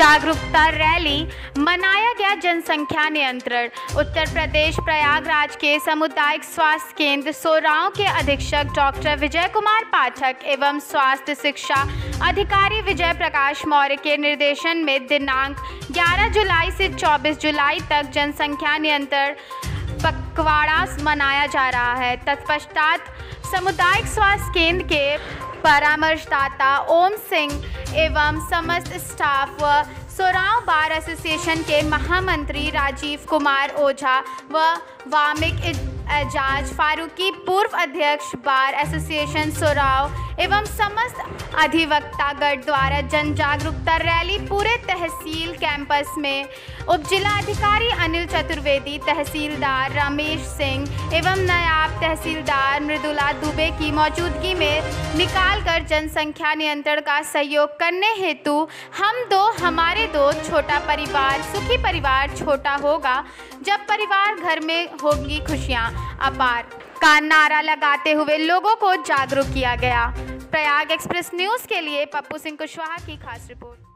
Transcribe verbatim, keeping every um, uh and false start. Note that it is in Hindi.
जागरूकता रैली, मनाया गया जनसंख्या नियंत्रण। उत्तर प्रदेश प्रयागराज के सामुदायिक स्वास्थ्य केंद्र सोराव के अधीक्षक डॉक्टर विजय कुमार पाठक एवं स्वास्थ्य शिक्षा अधिकारी विजय प्रकाश मौर्य के निर्देशन में दिनांक ग्यारह जुलाई से चौबीस जुलाई तक जनसंख्या नियंत्रण पखवाड़ा मनाया जा रहा है। तत्पश्चात सामुदायिक स्वास्थ्य केंद्र के परामर्शदाता ओम सिंह एवं समस्त स्टाफ व सोराव बार एसोसिएशन के महामंत्री राजीव कुमार ओझा व वामिक एजाज फारूकी पूर्व अध्यक्ष बार एसोसिएशन सोराव एवं समस्त अधिवक्तागण द्वारा जन जागरूकता रैली पूरे तहसील कैंपस में उप जिला अधिकारी अनिल चतुर्वेदी, तहसीलदार रमेश सिंह एवं नायब तहसीलदार मृदुला दुबे की मौजूदगी में निकालकर जनसंख्या नियंत्रण का सहयोग करने हेतु हम दो हमारे दो छोटा परिवार सुखी परिवार छोटा होगा जब परिवार घर में होगी खुशियाँ अपार का नारा लगाते हुए लोगों को जागरूक किया गया। प्रयाग एक्सप्रेस न्यूज़ के लिए पप्पू सिंह कुशवाहा की खास रिपोर्ट।